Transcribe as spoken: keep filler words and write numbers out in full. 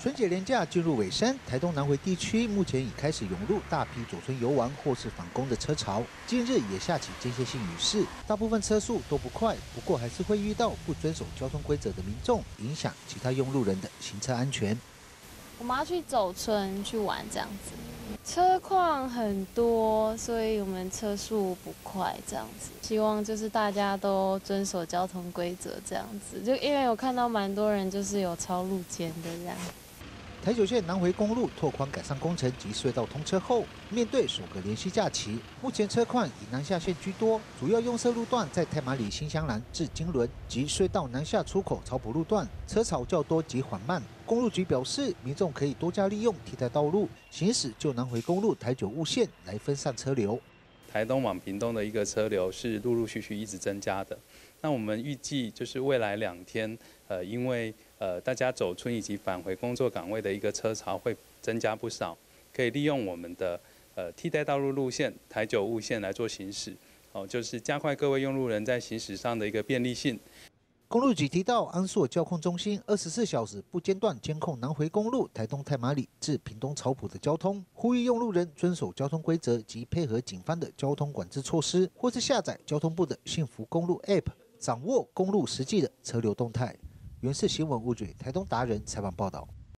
春节连假进入尾声，台东南回地区目前已开始涌入大批走春游玩或是返工的车潮。近日也下起间歇性雨势，大部分车速都不快，不过还是会遇到不遵守交通规则的民众，影响其他用路人的行车安全。 我们要去走春去玩这样子，车况很多，所以我们车速不快这样子。希望就是大家都遵守交通规则这样子，就因为我看到蛮多人就是有超路肩的这样。 台九线南回公路拓宽改善工程及隧道通车后，面对首个连续假期，目前车况以南下线居多，主要用色路段在太麻里新香兰至金轮及隧道南下出口草埔路段，车潮较多及缓慢。公路局表示，民众可以多加利用替代道路行驶旧南回公路台九雾线来分散车流。 台东往屏东的一个车流是陆陆续续一直增加的。那我们预计就是未来两天，呃，因为呃大家走春以及返回工作岗位的一个车潮会增加不少，可以利用我们的呃替代道路路线台九雾线来做行驶，哦，就是加快各位用路人在行驶上的一个便利性。 公路局提到，安朔交控中心二十四小时不间断监控南回公路台东太麻里至屏东草埔的交通，呼吁用路人遵守交通规则及配合警方的交通管制措施，或是下载交通部的幸福公路 App， 掌握公路实际的车流动态。原视新闻吴嘴台东达人采访报道。